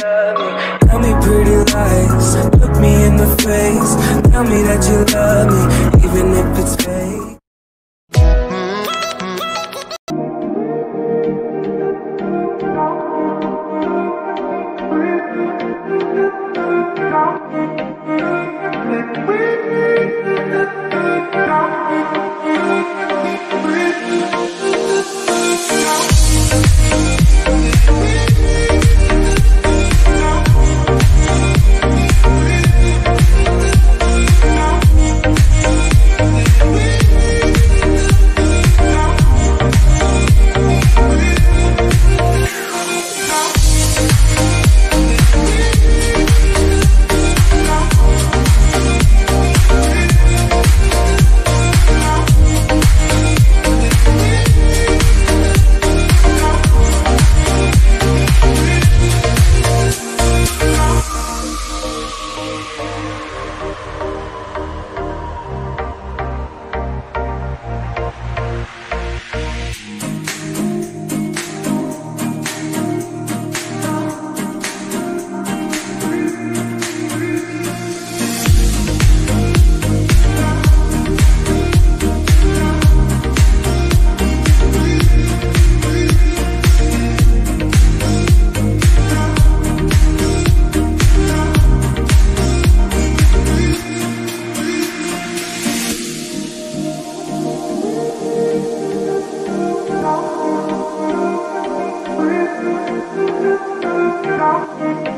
love me. Tell me pretty lies, look me in the face. Tell me that you love me, even if it's fake. No.